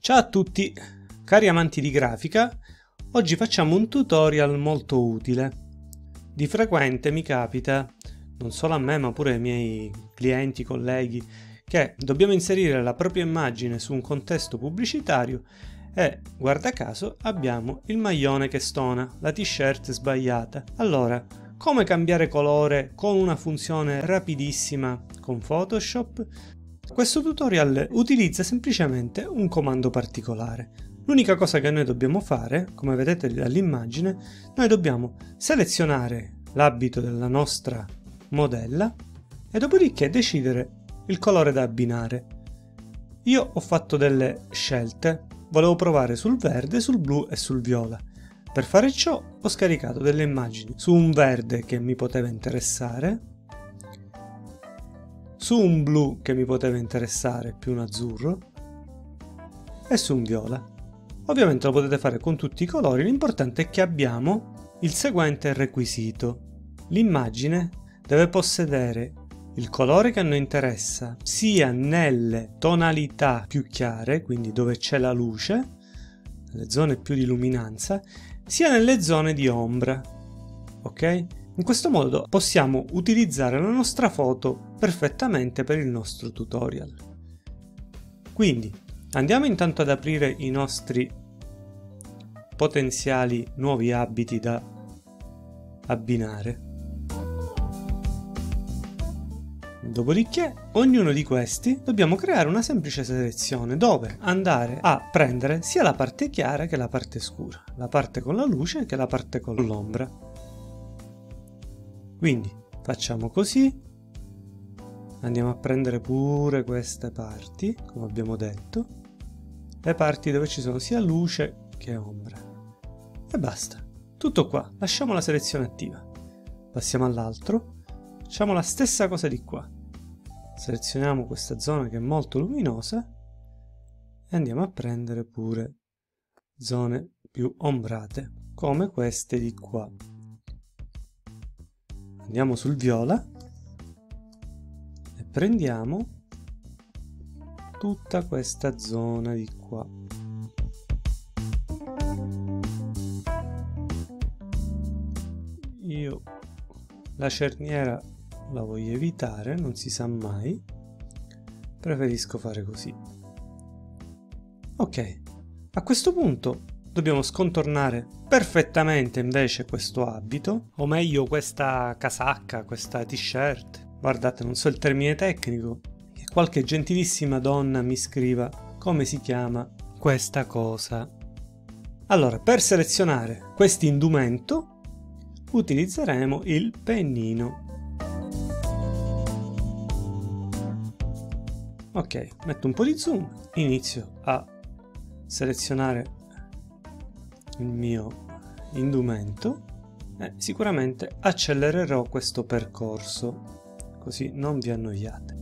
Ciao a tutti, cari amanti di grafica, oggi facciamo un tutorial molto utile. Di frequente mi capita, non solo a me ma pure ai miei clienti, colleghi, che dobbiamo inserire la propria immagine su un contesto pubblicitario e, guarda caso, abbiamo il maglione che stona, la t-shirt sbagliata. Allora, come cambiare colore con una funzione rapidissima con Photoshop? Questo tutorial utilizza semplicemente un comando particolare. L'unica cosa che noi dobbiamo fare, come vedete dall'immagine, noi dobbiamo selezionare l'abito della nostra modella e dopodiché decidere il colore da abbinare. Io ho fatto delle scelte, volevo provare sul verde, sul blu e sul viola. Per fare ciò ho scaricato delle immagini su un verde che mi poteva interessare, su un blu che mi poteva interessare più un azzurro e su un viola. Ovviamente lo potete fare con tutti i colori, l'importante è che abbiamo il seguente requisito. L'Immagine deve possedere il colore che a noi interessa sia nelle tonalità più chiare, quindi dove c'è la luce, nelle zone più di luminanza, sia nelle zone di ombra, ok? In questo modo possiamo utilizzare la nostra foto perfettamente per il nostro tutorial. Quindi andiamo intanto ad aprire i nostri potenziali nuovi abiti da abbinare. Dopodiché, ognuno di questi dobbiamo creare una semplice selezione dove andare a prendere sia la parte chiara che la parte scura, la parte con la luce che la parte con l'ombra. Quindi facciamo così, andiamo a prendere pure queste parti, come abbiamo detto, le parti dove ci sono sia luce che ombra. E basta, tutto qua, lasciamo la selezione attiva. Passiamo all'altro, facciamo la stessa cosa di qua. Selezioniamo questa zona che è molto luminosa e andiamo a prendere pure zone più ombrate, come queste di qua. Andiamo sul viola e prendiamo tutta questa zona di qua. Io la cerniera la voglio evitare, non si sa mai, preferisco fare così. Ok, a questo punto dobbiamo scontornare perfettamente invece questo abito, o meglio questa casacca, questa t-shirt. Guardate, non so il termine tecnico, che qualche gentilissima donna mi scriva come si chiama questa cosa. Allora, per selezionare questo indumento utilizzeremo il pennino. Ok, metto un po' di zoom, inizio a selezionare il mio indumento e sicuramente accelererò questo percorso, così non vi annoiate.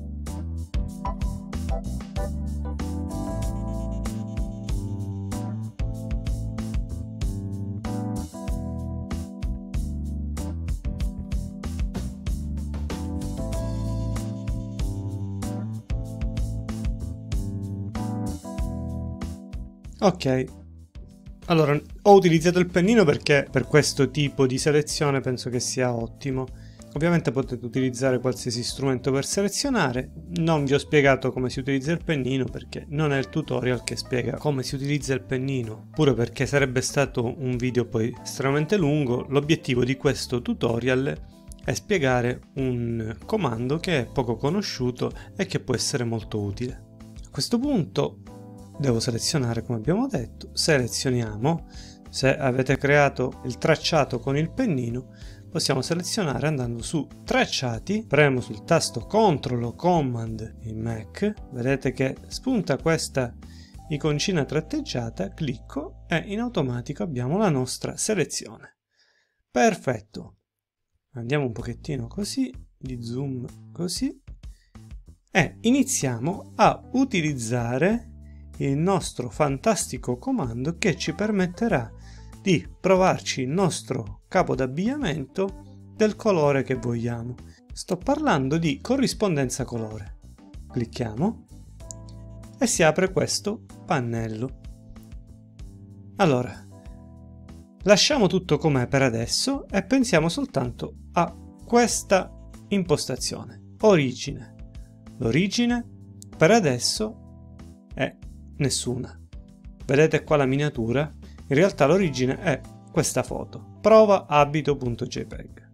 Ok, allora ho utilizzato il pennino perché per questo tipo di selezione penso che sia ottimo. Ovviamente potete utilizzare qualsiasi strumento per selezionare, non vi ho spiegato come si utilizza il pennino perché non è il tutorial che spiega come si utilizza il pennino, pure perché sarebbe stato un video poi estremamente lungo. L'obiettivo di questo tutorial è spiegare un comando che è poco conosciuto e che può essere molto utile. A questo punto devo selezionare, come abbiamo detto, selezioniamo. Se avete creato il tracciato con il pennino, possiamo selezionare andando su tracciati, premo sul tasto CTRL o Command in Mac, vedete che spunta questa iconcina tratteggiata, clicco e in automatico abbiamo la nostra selezione. Perfetto, andiamo un pochettino così, di zoom così, e iniziamo a utilizzare il nostro fantastico comando che ci permetterà di provarci il nostro capo d'abbigliamento del colore che vogliamo. Sto parlando di corrispondenza colore. Clicchiamo e si apre questo pannello. Allora, lasciamo tutto com'è per adesso e pensiamo soltanto a questa impostazione, origine. L'origine per adesso è nessuna. Vedete qua la miniatura? In realtà l'origine è questa foto, prova abito.jpg.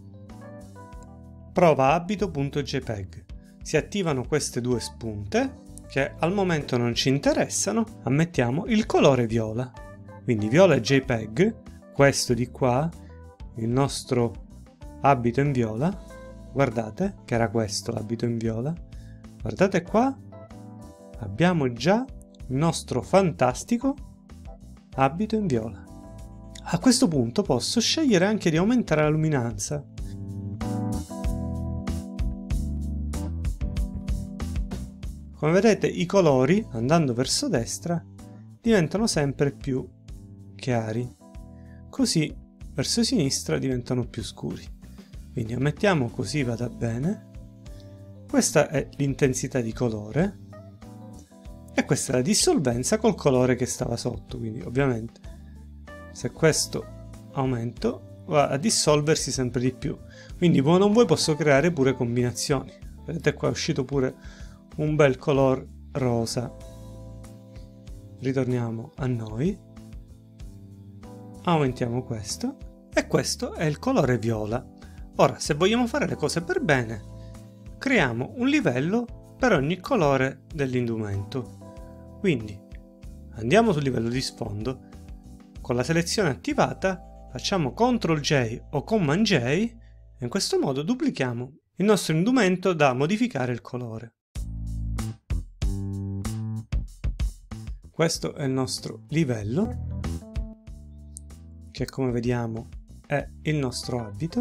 Prova abito.jpg. Si attivano queste due spunte che al momento non ci interessano, ammettiamo il colore viola. Quindi viola JPEG, questo di qua, il nostro abito in viola, guardate che era questo l'abito in viola, guardate qua, abbiamo già il nostro fantastico abito in viola. A questo punto posso scegliere anche di aumentare la luminanza. Come vedete i colori, andando verso destra, diventano sempre più chiari, così verso sinistra diventano più scuri. Quindi ammettiamo così vada bene. Questa è l'intensità di colore e questa è la dissolvenza col colore che stava sotto, quindi ovviamente se questo aumento va a dissolversi sempre di più. Quindi vuoi non vuoi posso creare pure combinazioni. Vedete qua è uscito pure un bel color rosa. Ritorniamo a noi, aumentiamo questo e questo è il colore viola. Ora, se vogliamo fare le cose per bene, creiamo un livello per ogni colore dell'indumento. Quindi andiamo sul livello di sfondo, con la selezione attivata facciamo CTRL J o Command J e in questo modo duplichiamo il nostro indumento da modificare il colore. Questo è il nostro livello, che come vediamo è il nostro abito.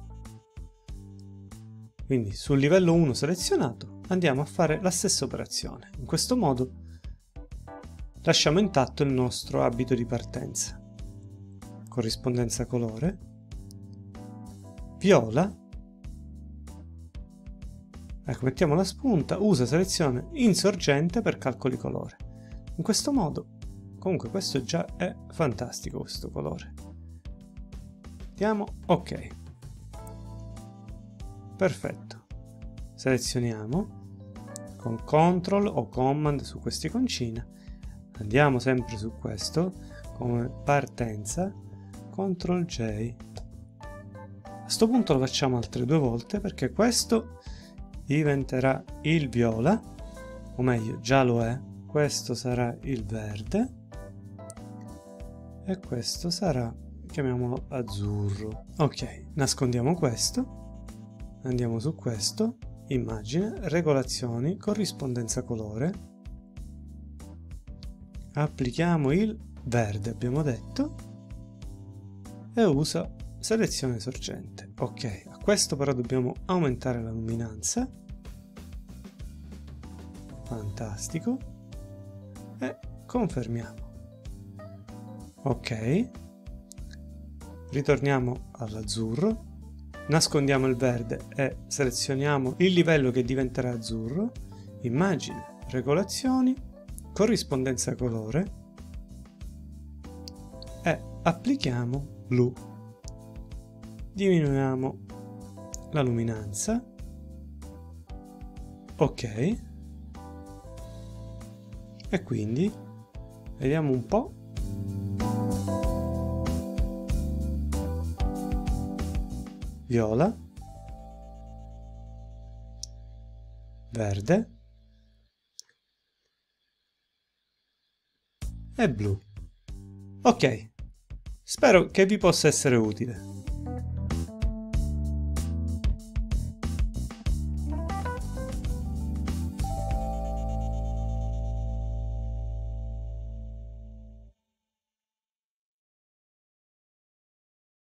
Quindi sul livello 1 selezionato andiamo a fare la stessa operazione. In questo modo lasciamo intatto il nostro abito di partenza. Corrispondenza colore, viola, ecco, mettiamo la spunta, usa selezione insorgente per calcoli colore. In questo modo, comunque questo già è fantastico questo colore. Diamo ok. Perfetto. Selezioniamo con CTRL o Command su quest'iconcina. Andiamo sempre su questo come partenza, CTRL J. A questo punto lo facciamo altre due volte perché questo diventerà il viola, o meglio già lo è. Questo sarà il verde e questo sarà, chiamiamolo azzurro. Ok, nascondiamo questo, andiamo su questo, immagine, regolazioni, corrispondenza colore, applichiamo il verde, abbiamo detto, e usa selezione sorgente. Ok, a questo però dobbiamo aumentare la luminanza, fantastico. E confermiamo. Ok, ritorniamo all'azzurro, nascondiamo il verde e selezioniamo il livello che diventerà azzurro, immagine, regolazioni, corrispondenza colore e applichiamo blu. Diminuiamo la luminanza. Ok. E quindi vediamo un po'. Viola, verde e blu. Ok, spero che vi possa essere utile.